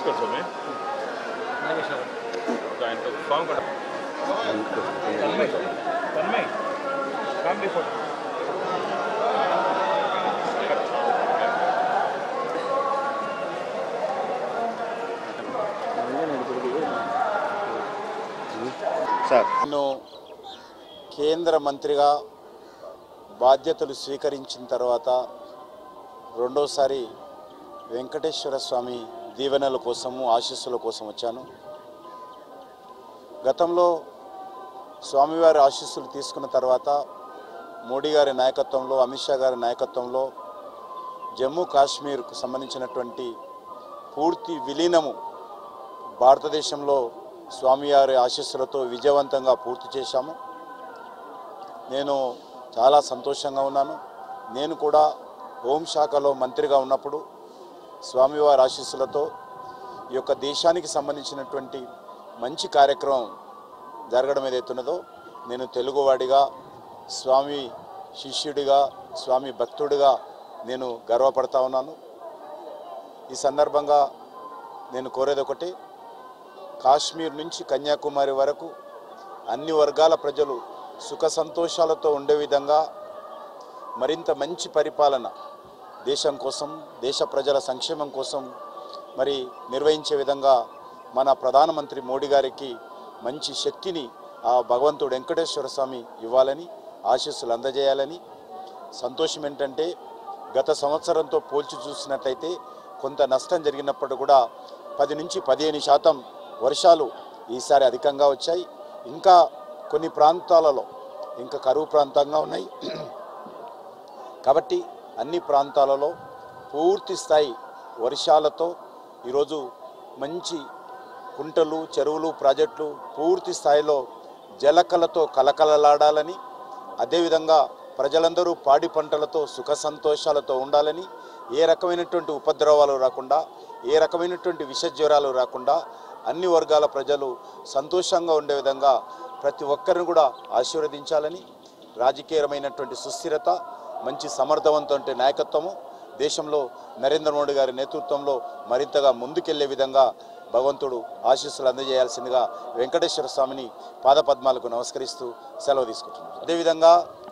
తీసుకోండి స్వామి దాంట్లో ఫామ్ కూడా ఫ్యామిలీ ఫోటో నేను కేంద్ర మంత్రిగా బాధ్యతలు స్వీకరించిన తర్వాత రెండోసారి వెంకటేశ్వర స్వామి దీవెనల కోసము ఆశీస్సుల కోసం వచ్చాను. గతంలో స్వామివారి ఆశీస్సులు తీసుకున్న తర్వాత మోడీ గారి నాయకత్వంలో, అమిత్ షా గారి నాయకత్వంలో జమ్మూ కాశ్మీర్కు సంబంధించినటువంటి పూర్తి విలీనము భారతదేశంలో స్వామివారి ఆశీస్సులతో విజయవంతంగా పూర్తి చేశాము. నేను చాలా సంతోషంగా ఉన్నాను. నేను కూడా హోంశాఖలో మంత్రిగా ఉన్నప్పుడు స్వామివారి ఆశీస్సులతో ఈ యొక్క దేశానికి సంబంధించినటువంటి మంచి కార్యక్రమం జరగడం ఏదైతున్నదో నేను తెలుగువాడిగా, స్వామి శిష్యుడిగా, స్వామి భక్తుడిగా నేను గర్వపడతా ఉన్నాను. ఈ సందర్భంగా నేను కోరేది ఒకటి, కాశ్మీర్ నుంచి కన్యాకుమారి వరకు అన్ని వర్గాల ప్రజలు సుఖ సంతోషాలతో ఉండే విధంగా మరింత మంచి పరిపాలన దేశం కోసం, దేశ ప్రజల సంక్షేమం కోసం మరి నిర్వహించే విధంగా మన ప్రధానమంత్రి మోడీ గారికి మంచి శక్తిని ఆ భగవంతుడు వెంకటేశ్వర స్వామి ఇవ్వాలని, ఆశీస్సులు అందజేయాలని. సంతోషం ఏంటంటే గత సంవత్సరంతో పోల్చి చూసినట్లయితే కొంత నష్టం జరిగినప్పుడు కూడా 10 నుంచి 15% వర్షాలు ఈసారి అధికంగా వచ్చాయి. ఇంకా కొన్ని ప్రాంతాలలో ఇంకా కరువు ప్రాంతంగా ఉన్నాయి. కాబట్టి అన్ని ప్రాంతాలలో పూర్తి స్థాయి వర్షాలతో ఈరోజు మంచి కుంటలు, చెరువులు, ప్రాజెక్టులు పూర్తి స్థాయిలో జలకలతో కలకలలాడాలని, అదేవిధంగా ప్రజలందరూ పాడి పంటలతో సుఖ సంతోషాలతో ఉండాలని, ఏ రకమైనటువంటి ఉపద్రవాలు రాకుండా, ఏ రకమైనటువంటి విషజ్వరాలు రాకుండా అన్ని వర్గాల ప్రజలు సంతోషంగా ఉండే విధంగా ప్రతి ఒక్కరిని కూడా ఆశీర్వదించాలని, రాజకీయమైనటువంటి సుస్థిరత, మంచి సమర్థవంతమైన నాయకత్వము దేశంలో నరేంద్ర మోడీ గారి నేతృత్వంలో మరింతగా ముందుకెళ్లే విధంగా భగవంతుడు ఆశీస్సులు అందజేయాల్సిందిగా వెంకటేశ్వర స్వామిని పాదపద్మాలకు నమస్కరిస్తూ సెలవు తీసుకుంటున్నాను. అదేవిధంగా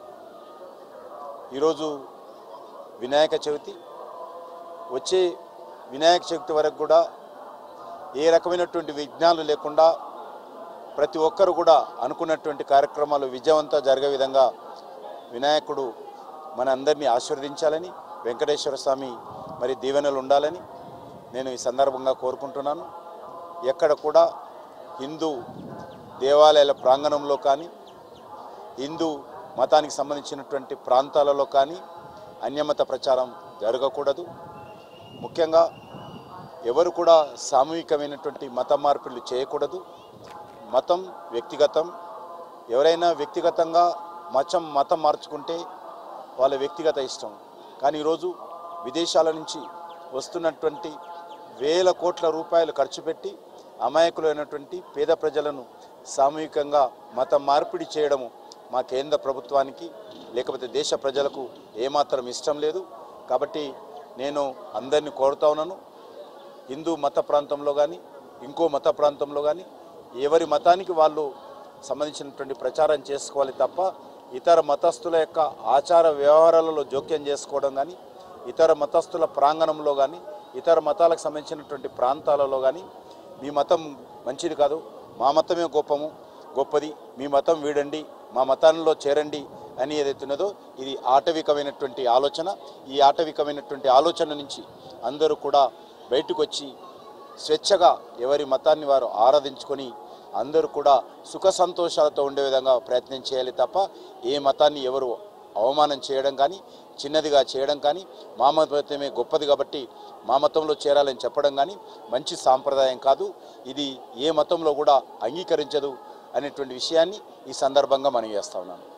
ఈరోజు వినాయక చవితి, వచ్చే వినాయక చవితి వరకు కూడా ఏ రకమైనటువంటి విఘ్నాలు లేకుండా ప్రతి ఒక్కరు కూడా అనుకున్నటువంటి కార్యక్రమాలు విజయవంతంగా జరిగే విధంగా వినాయకుడు మన అందరినీ ఆశీర్వదించాలని, వెంకటేశ్వర స్వామి మరి దీవెనలు ఉండాలని నేను ఈ సందర్భంగా కోరుకుంటున్నాను. ఎక్కడ కూడా హిందూ దేవాలయాల ప్రాంగణంలో కానీ, హిందూ మతానికి సంబంధించినటువంటి ప్రాంతాలలో కానీ అన్యమత ప్రచారం జరగకూడదు. ముఖ్యంగా ఎవరు కూడా సామూహికమైనటువంటి మత మార్పులు చేయకూడదు. మతం వ్యక్తిగతం. ఎవరైనా వ్యక్తిగతంగా మతం మార్చుకుంటే వాళ్ళ వ్యక్తిగత ఇష్టం. కానీ ఈరోజు విదేశాల నుంచి వస్తున్నటువంటి వేల కోట్ల రూపాయలు ఖర్చు పెట్టి అమాయకులైనటువంటి పేద ప్రజలను సామూహికంగా మత మార్పిడి చేయడము మా కేంద్ర ప్రభుత్వానికి లేకపోతే దేశ ప్రజలకు ఏమాత్రం ఇష్టం లేదు. కాబట్టి నేను అందరినీ కోరుతా ఉన్నాను, హిందూ మత ప్రాంతంలో కానీ ఇంకో మత ప్రాంతంలో కానీ ఎవరి మతానికి వాళ్ళు సంబంధించినటువంటి ప్రచారం చేసుకోవాలి తప్ప ఇతర మతస్థుల యొక్క ఆచార వ్యవహారాలలో జోక్యం చేసుకోవడం కానీ, ఇతర మతస్థుల ప్రాంగణంలో కానీ, ఇతర మతాలకు సంబంధించినటువంటి ప్రాంతాలలో కానీ మీ మతం మంచిది కాదు, మా మతమే గొప్పది, మీ మతం వీడండి, మా మతాల్లో చేరండి అని ఏదైతున్నదో ఇది ఆటవికమైనటువంటి ఆలోచన. ఈ ఆటవికమైనటువంటి ఆలోచన నుంచి అందరూ కూడా బయటకు వచ్చి స్వేచ్ఛగా ఎవరి మతాన్ని వారు ఆరాధించుకొని అందరూ కూడా సుఖ సంతోషాలతో ఉండే విధంగా ప్రయత్నం చేయాలి తప్ప ఏ మతాన్ని ఎవరు అవమానం చేయడం కానీ, చిన్నదిగా చేయడం కానీ, మా మతమే గొప్పది కాబట్టి మా మతంలో చేరాలని చెప్పడం కానీ మంచి సాంప్రదాయం కాదు. ఇది ఏ మతంలో కూడా అంగీకరించదు అనేటువంటి విషయాన్ని ఈ సందర్భంగా మనం చేస్తా ఉన్నాను.